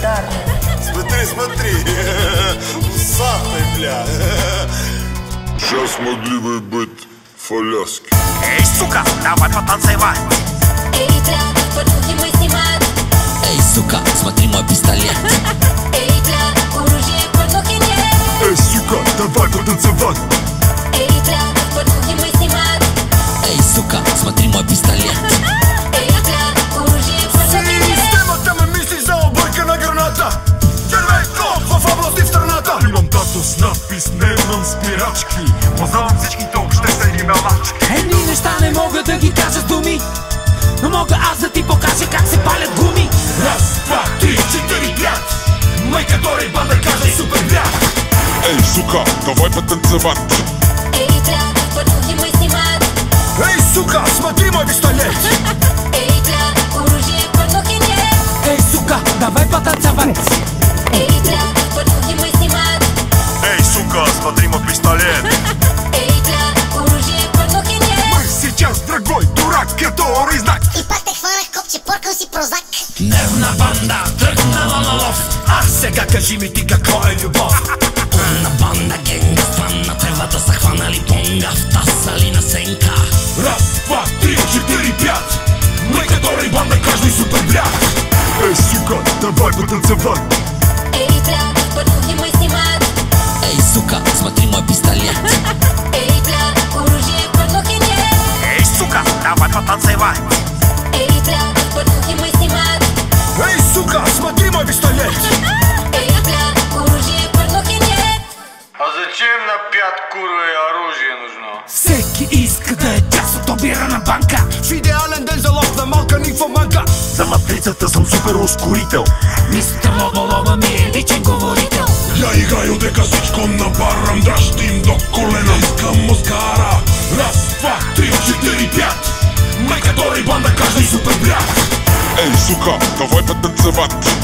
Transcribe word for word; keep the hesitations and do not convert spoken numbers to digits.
шикарный. Смотри, смотри, усатый, бля. Сейчас могли бы быть фаляски. Эй, сука, давай потанцевать. Эй, бля, подруги мы снимать. Эй, сука, смотри мой пистолет. Эй, бля, оружие подруги нет. Эй, сука, давай потанцевать. Эй, бля, подруги мы снимать. Ей, сука, смотри мой пистолет. Ей, бля, оружие подруги нет. Системата ме мисли за объркана граната. Червен код в области в страната. Имам тато с надпис, немам спирачки. Познавам всичките обществени мелачки. Едни неща не мога да ги кажа с думи, но мога аз да ти покажа как се палят гуми. Раз, два, три, четири, пять. Майка Дори банда кажа супер брат. Ей, сука, давай потанцевать. Ей, бля, подруги мы снимать. Ей, сука, смотри мой пистолет. Ей, бля, оружие подруги нет. Ей, сука, давай потанцевать. Ей, бля, подруги мы снимать. Эй, сука, смотри мой пистолет. Ей, бля, оружие подруги нет. Мы сейчас, дорогой дурак, который знак. И пак те хванах копче, поркал си прозак. Нервна банда, тръгнала на лов. А сега кажи ми ти какво е любов. На банда генга, фан на тревата са хванали бонга, втасали на сенка. Раз, два, три, четири, пять. Майка Дори банда кажа супер брат. Ей, сука, давай потанцевать. Ей, бля, подруги мы снимать. Ей, сука, смотри мой пистолет. Ей, бля, оружие подруги нет. Эй, сука, давай потанцевать. Ей, бля, подруги мы снимать. Ей, сука, смотри мой пистолет. Ей, бля, оружие подруги нет. А зачем на пят курва оружие нужно? Всеки иска да е част от обирана банка. В идеален ден за лов на малка нимфоманка. За матрицата съм супер ускорител. Мистер Лоболоба ми е личен говорител. Я играю дека всичко набарам, дръжтим до колена. Искам мозгара. Раз, два, три, четири, пять. Майка Дори банда кажа супер брат. Ей, сука, давай потанцевать.